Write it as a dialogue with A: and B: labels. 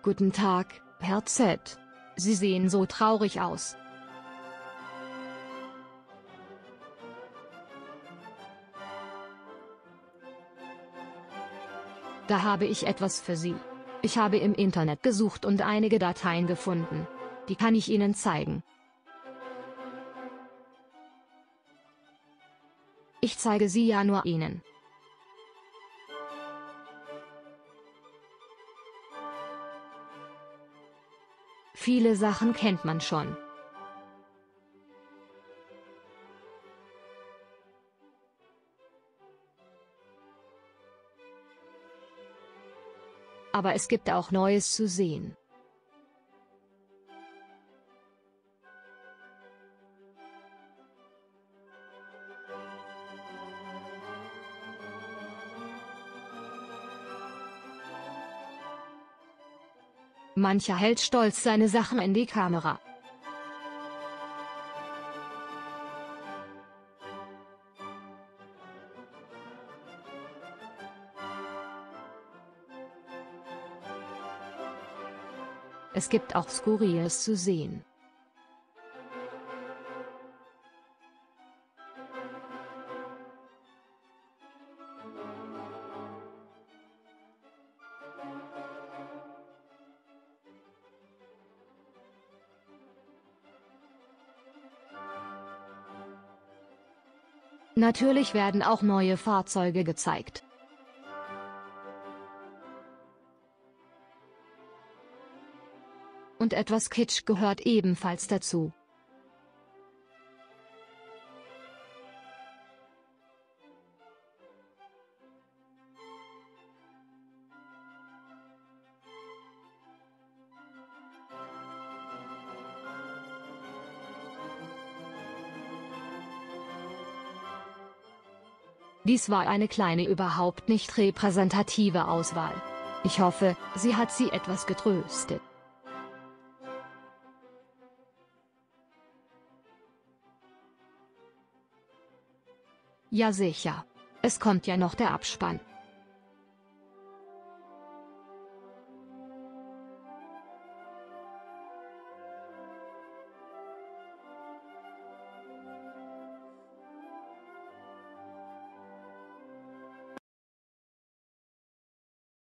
A: Guten Tag, Herr Z. Sie sehen so traurig aus. Da habe ich etwas für Sie. Ich habe im Internet gesucht und einige Dateien gefunden. Die kann ich Ihnen zeigen. Ich zeige sie ja nur Ihnen. Viele Sachen kennt man schon. Aber es gibt auch Neues zu sehen. Mancher hält stolz seine Sachen in die Kamera. Es gibt auch Skurriles zu sehen. Natürlich werden auch neue Fahrzeuge gezeigt. Und etwas Kitsch gehört ebenfalls dazu. Dies war eine kleine, überhaupt nicht repräsentative Auswahl. Ich hoffe, sie hat Sie etwas getröstet. Ja sicher. Es kommt ja noch der Abspann.